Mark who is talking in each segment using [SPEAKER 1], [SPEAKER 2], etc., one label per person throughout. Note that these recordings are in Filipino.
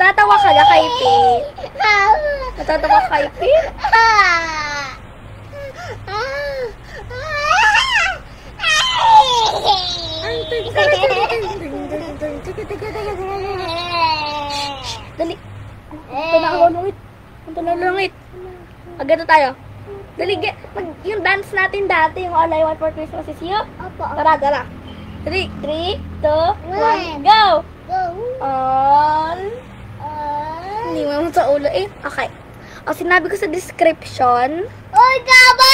[SPEAKER 1] Natatawa ka na kay Pete. Natatawa ka kay Pete. Dali. Punta na ako langit. Punta na langit. Agad tayo. Dali, yung dance natin dati, yung All I Want for Christmas is You. Tara, tara. 3, 2, 1, go! All. Hindi mo sa ulo eh. Okay. O, sinabi ko sa description.
[SPEAKER 2] Uy, kaba!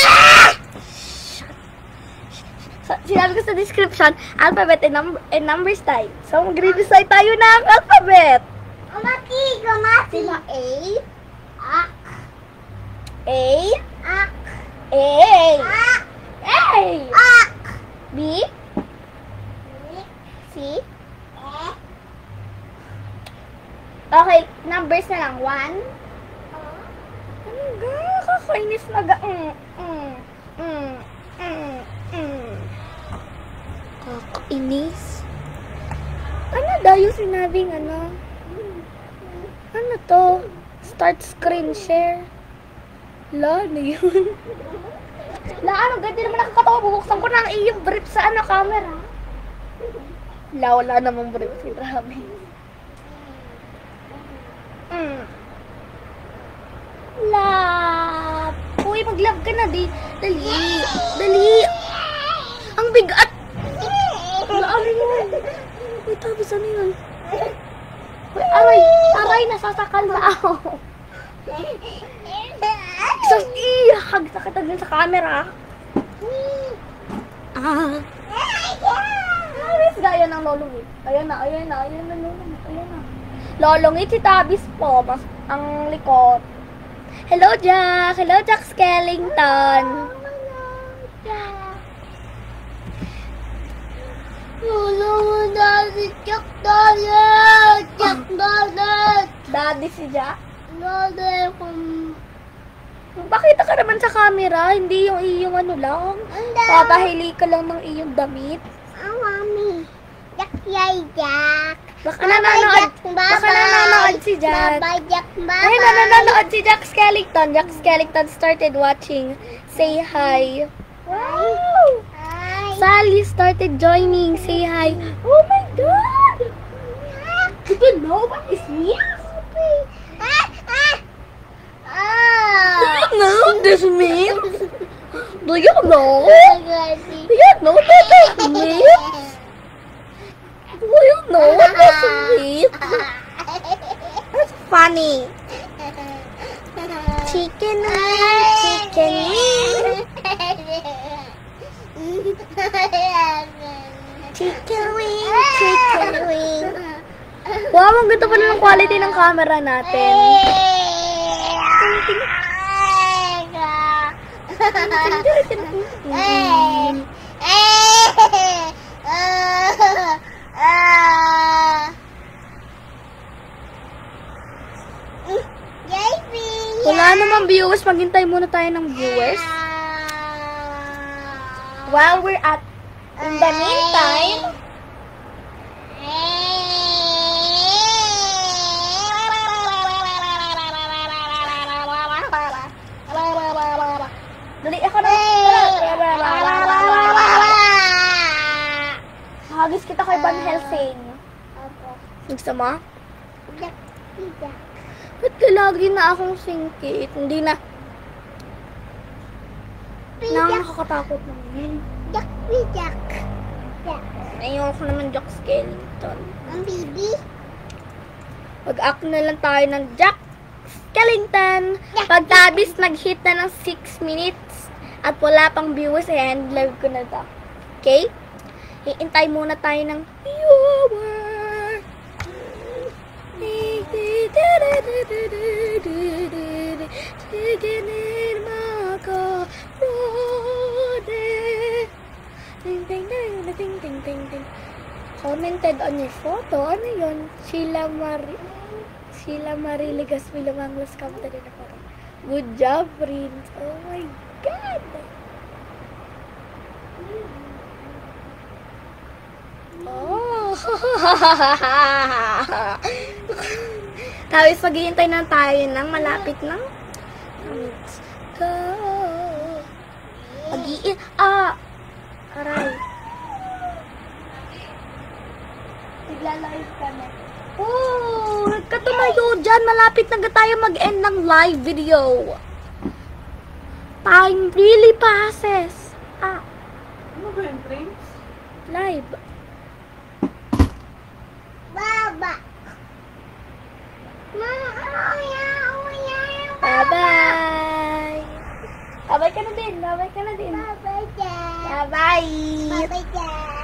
[SPEAKER 1] Sinabi ko sa description, alphabet and numbers type. So, mag-redesign tayo ng alphabet.
[SPEAKER 2] Kumaki.
[SPEAKER 1] Sino?
[SPEAKER 2] A. Ak.
[SPEAKER 1] A.
[SPEAKER 2] Ak.
[SPEAKER 1] A.
[SPEAKER 2] Ak.
[SPEAKER 1] A.
[SPEAKER 2] Ak.
[SPEAKER 1] B. C. Okay, numbers na lang. 1. Ano ga? Kakainis na ga. Kakainis. Ano daw yung sinabing ano? Ano to? Start screen share. La, ano yun? La, ano? Ganti naman nakakatawa. Bubuksan ko na ang iyong brief sa ano, camera. La, wala namang brief. Grabe. Love. Uy, mag-love ka na, di. Dali. Dali. Ang bigat. Ano yun? Uy, tapos ano yun? Uy, aray. Aray, nasasakal na ako. Hag sakit agad sa camera. Aris, gaya ng lolongit. Ayan na, lolongit. Ayan na. Lolongit si Tabis po. Mas ang likod. Hello, Jack. Hello, Jack Skellington.
[SPEAKER 2] Jack Donald. Jack Donald.
[SPEAKER 1] Daddy si Jack.
[SPEAKER 2] Donald.
[SPEAKER 1] Bakita ka naman sa camera, hindi yung iyong ano lang. Papahili ka lang ng iyong damit.
[SPEAKER 2] Mami. Jack, yay, Jack.
[SPEAKER 1] Baka nanonood si Jack.
[SPEAKER 2] Bye, Jack. Bye.
[SPEAKER 1] Ay, nanonood si Jack Skellington. Jack Skellington started watching. Say hi. Wow!
[SPEAKER 2] Hi.
[SPEAKER 1] Sally started joining. Say hi. Oh my God! Do you know what this means? Do you know what this means? Do you know? Do you know what this means? Do you know what this means? That's funny. Chicken wing, chicken wing. Chicken wing, chicken wing. Wow, ang ganda pala ng quality ng camera natin. Wala namang viewers. Maghintay muna tayo ng viewers. While we're at, in the meantime, dali ako na. Hagis kita kay Van Helsing. Gusto mo? Ba't ka lagi na akong singkit? Hindi na. Nakakatakot naman.
[SPEAKER 2] Jack.
[SPEAKER 1] Ayoko naman Jack Skellington.
[SPEAKER 2] Ang baby.
[SPEAKER 1] Mag-act na lang tayo ng Jack Skellington. Pagtabis nag-hit na ng 6 minutes at wala pang viewers, and live ko na to. Okay? Hintay muna tayo ng viewer. Commented on your photo. Ano yun? Sheila Marie Legaspi Lumanglos commented on the photo. Good job, Prince. Oh my God! Oh! Tapos maghihintay na tayo ng malapit ng let's go. Aray.
[SPEAKER 2] Nagla-live kami.
[SPEAKER 1] Oh, nagkatumayo dyan. Malapit na tayo mag-end ng live video. Time really passes.
[SPEAKER 3] Ano ba yung drinks?
[SPEAKER 1] Live.
[SPEAKER 2] Baba.
[SPEAKER 1] Bye-bye. Bye-bye ka na din. Bye-bye ka na din.
[SPEAKER 2] Bye-bye, Jack.
[SPEAKER 1] Bye-bye.
[SPEAKER 2] Bye-bye, Jack.